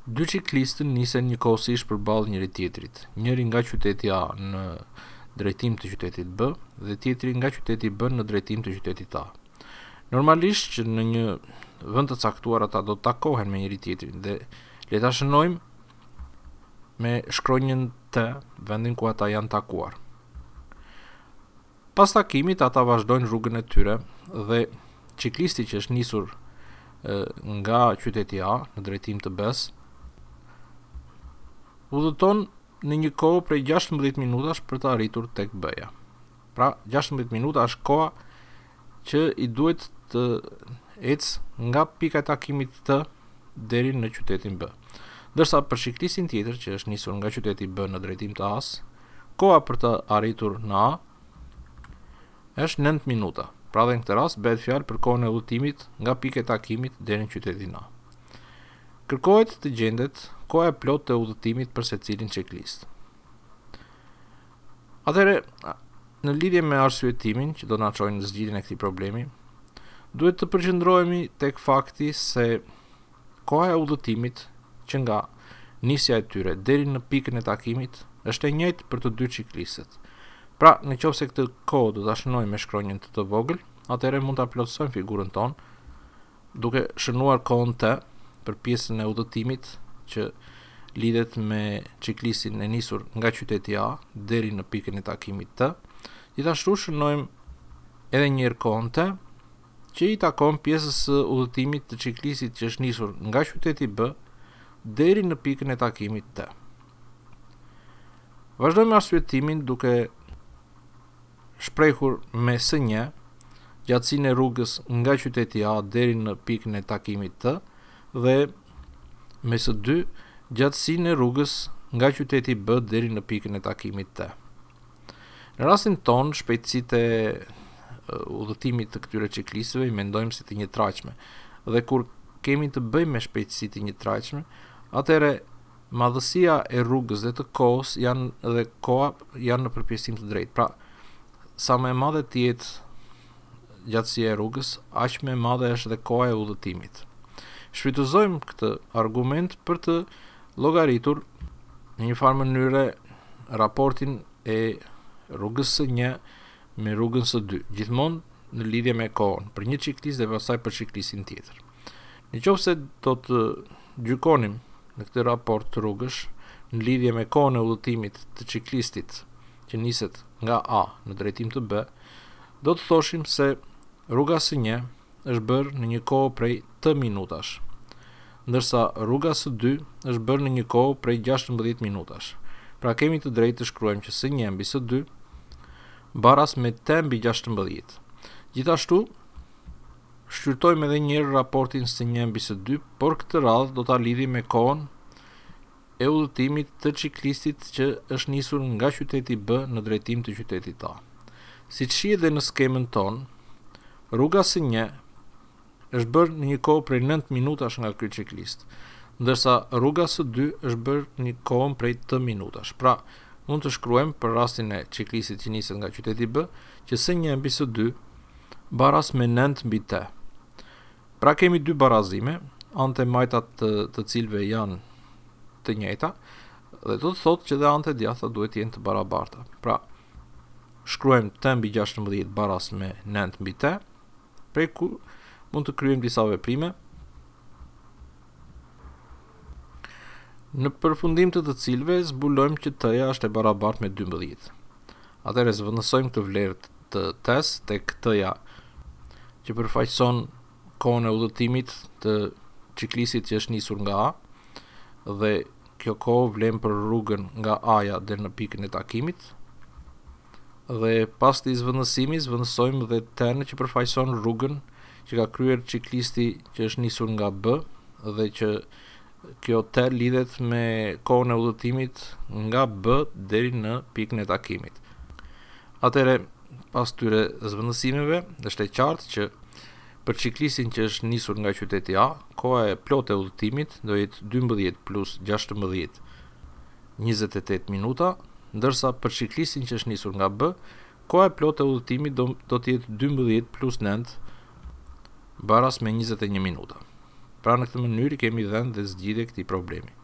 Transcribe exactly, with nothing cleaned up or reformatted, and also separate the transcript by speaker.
Speaker 1: Dy ciklistë nisen njëkohësisht përballë njëri tjetrit, njëri nga qyteti A në drejtim të qytetit B dhe tjetri nga qyteti B në drejtim të qytetit A. Normalisht që në një vend të caktuar ata do të takohen me njëri tjetrin dhe le ta shënojmë me shkronjën T vendin ku ata janë takuar. Pas takimit ata vazhdojnë rrugën e tyre dhe ciklisti që është nisur e, nga qyteti A në drejtim të B-s udhëton në një kohë prej gjashtëmbëdhjetë minutash për të arritur tek B-ja. Pra, gjashtëmbëdhjetë minuta është koha që i duhet të ecë nga pika e takimit T deri në qytetin B. Ndërsa për ciklistin tjetër që është nisur nga qyteti B në drejtim të A-s, koha për të arritur në A është nëntë minuta. Pra dhe në këtë rast bëhet fjalë për kohën e udhëtimit nga pika e takimit deri në qytetin A. Kërkohet të gjendet koha e plotë të udhëtimit për secilin ciklist. Atëherë, në lidhje me arsyetimin që do na çojë në zgjidhjen e këtij problemi, duhet të përqendrohemi tek fakti se koha e udhëtimit që nga nisja e tyre deri në pikën e takimit është e njëjtë për të dy ciklistët. Pra, nëse këtë kohë do ta shënojmë me shkronjën të të vogël, atëherë mund ta plotësojmë figurën tonë duke shënuar kohën T për pjesën e udhëtimit që lidhet me ciklistin e nisur nga qyteti A deri në pikën e takimit T. Gjithashtu shënojmë edhe një herë kohën T që i takon pjesës së udhëtimit të ciklistit që është nisur nga qyteti B deri në pikën e takimit T. Vazhdojmë arsyetimin duke shprehur me S një gjatësinë e rrugës nga qyteti A deri në pikën e takimit T dhe me S dy gjatësinë e rrugës nga qyteti B deri në pikën e takimit T. Në rastin ton, shpejtësitë e udhëtimit të këtyre ciklistëve i mendojmë si të njëtrajtshme. Dhe kur kemi të bëjmë me shpejtësi të njëtrajtshme, atëherë madhësia e rrugës dhe të kohës janë dhe koha janë në përpjesim të drejtë. Pra, sa më e madhe të jetë gjatësia e rrugës, aq më e madhe është dhe koha e udhëtimit. Shfrytëzojmë këtë argument për të llogaritur në një farë mënyre raportin e rrugës së një me rrugën së dy, gjithmonë në lidhje me kohën për një ciklist dhe pastaj për ciklistin tjetër. Nëse do të gjykonim në këtë raport të rrugësh në lidhje me kohën e udhëtimit të ciklistit që niset nga A në drejtim të B, do të thoshim se rruga së një është bërë në një kohë prej T minutash, ndërsa rruga së dy është bërë në një kohë prej gjashtëmbëdhjetë minutash. Pra kemi të drejtë të shkruajmë që S një mbi S dy baras me T mbi gjashtëmbëdhjetë. Gjithashtu, shqyrtojmë edhe një herë raportin S një mbi S dy, por këtë radhë do ta lidhim me kohën e udhëtimit të ciklistit që është nisur nga qyteti B në drejtim të qytetit A. Siç shihet edhe në skemën tonë, rruga së një është bërë në një kohë prej nëntë minutash nga ky ciklist, ndërsa rruga së dy është bërë në një kohë prej T minutash. Pra, mund të shkruajmë për rastin e ciklistit që niset nga qyteti B që S një mbi S dy baras me nëntë mbi T. Pra kemi dy barazime, ante majta të, të cilëve janë të njëjta dhe do të thotë që dhe ante djatha duhet jenë të barabarta. Pra, shkruajmë T mbi gjashtëmbëdhjetë baras me nëntë mbi T, prej ku mund të kryejmë disa veprime, në përfundim të të cilëve zbulojmë që T-ja është e barabartë me dymbëdhjetë. Atëherë zvendësojmë këtë vlerë të T-s tek T-ja që përfaqëson kohën e udhëtimit të ciklistit që është nisur nga A, dhe kjo kohë vlen për rrugën nga A-ja deri në pikën e takimit, dhe pas të zvendësimit zvendësojmë dhe T-n që përfaqëson rrugën që ka kryer ciklisti që është nisur nga B dhe që kjo T lidhet me kohën e udhëtimit nga B deri në pikën e takimit. Atëherë, pas tyre zvendësimeve, është e qartë që për ciklistin që është nisur nga qyteti A, koha e plotë e udhëtimit do jetë dymbëdhjetë plus gjashtëmbëdhjetë, njëzet e tetë minuta, ndërsa për ciklistin që është nisur nga B, koha e plotë e udhëtimit do, do të jetë dymbëdhjetë plus nëntë baras me njëzet e një minuta. Pra në këtë mënyrë kemi dhënë dhe zgjidhje këtij problemi.